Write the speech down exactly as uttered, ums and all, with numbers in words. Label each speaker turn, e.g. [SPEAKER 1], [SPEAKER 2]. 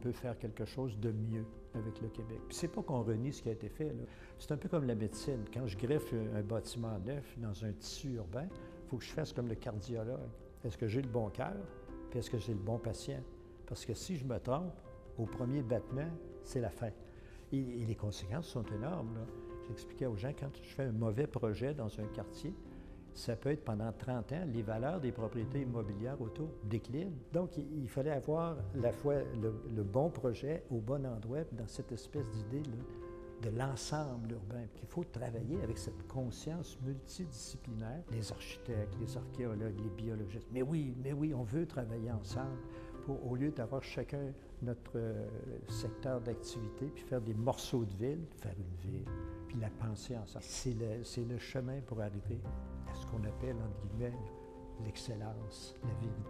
[SPEAKER 1] peut faire quelque chose de mieux avec le Québec. Puis c'est pas qu'on renie ce qui a été fait, là. C'est un peu comme la médecine. Quand je greffe un bâtiment neuf dans un tissu urbain, il faut que je fasse comme le cardiologue. Est-ce que j'ai le bon cœur? Puis est-ce que j'ai le bon patient? Parce que si je me trompe, au premier battement, c'est la fin. Et, et les conséquences sont énormes, là. J'expliquais aux gens, quand je fais un mauvais projet dans un quartier, ça peut être pendant trente ans, les valeurs des propriétés immobilières autour déclinent. Donc, il, il fallait avoir à la fois le, le bon projet au bon endroit, dans cette espèce d'idée de l'ensemble urbain. Il faut travailler avec cette conscience multidisciplinaire, les architectes, les archéologues, les biologistes. Mais oui, mais oui, on veut travailler ensemble pour, au lieu d'avoir chacun notre euh, secteur d'activité, puis faire des morceaux de ville, faire une ville, puis la penser ensemble. C'est le, le chemin pour arriver à ce qu'on appelle, entre guillemets, l'excellence, la ville